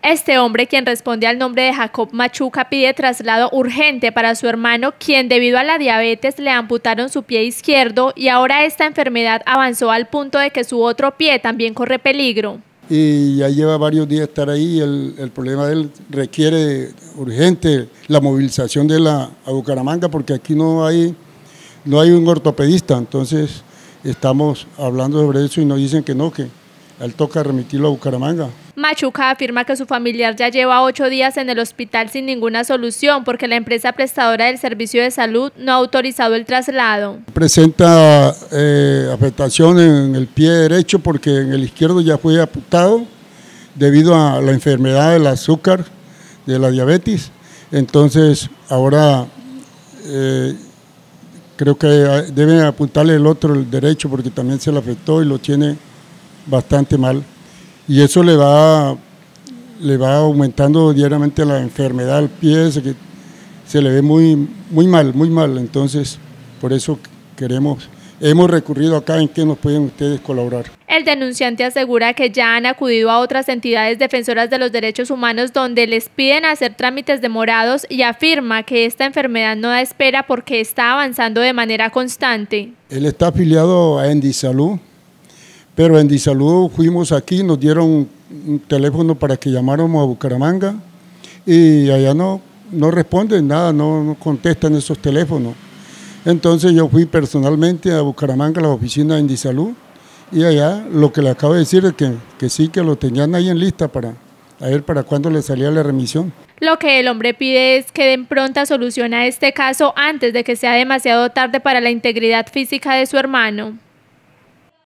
Este hombre, quien responde al nombre de Jacob Machuca, pide traslado urgente para su hermano, quien debido a la diabetes le amputaron su pie izquierdo y ahora esta enfermedad avanzó al punto de que su otro pie también corre peligro. Y ya lleva varios días estar ahí. El problema de él requiere urgente la movilización de a Bucaramanga, porque aquí no hay un ortopedista. Entonces estamos hablando sobre eso y nos dicen que no, que a él toca remitirlo a Bucaramanga. Machuca afirma que su familiar ya lleva 8 días en el hospital sin ninguna solución porque la empresa prestadora del servicio de salud no ha autorizado el traslado. Presenta afectación en el pie derecho porque en el izquierdo ya fue amputado debido a la enfermedad del azúcar, de la diabetes. Entonces ahora creo que deben apuntarle el otro, el derecho, porque también se le afectó y lo tiene bastante mal. Y eso le va aumentando diariamente la enfermedad del pie, se le ve muy mal. Entonces, por eso hemos recurrido acá en que nos pueden ustedes colaborar. El denunciante asegura que ya han acudido a otras entidades defensoras de los derechos humanos donde les piden hacer trámites demorados y afirma que esta enfermedad no da espera porque está avanzando de manera constante. Él está afiliado a Endisalud, pero en Endisalud fuimos aquí, nos dieron un teléfono para que llamáramos a Bucaramanga y allá no responden nada, no contestan esos teléfonos. Entonces yo fui personalmente a Bucaramanga, a la oficina de Endisalud, y allá lo que le acabo de decir es que sí, que lo tenían ahí en lista para ver para cuándo le salía la remisión. Lo que el hombre pide es que den pronta solución a este caso antes de que sea demasiado tarde para la integridad física de su hermano.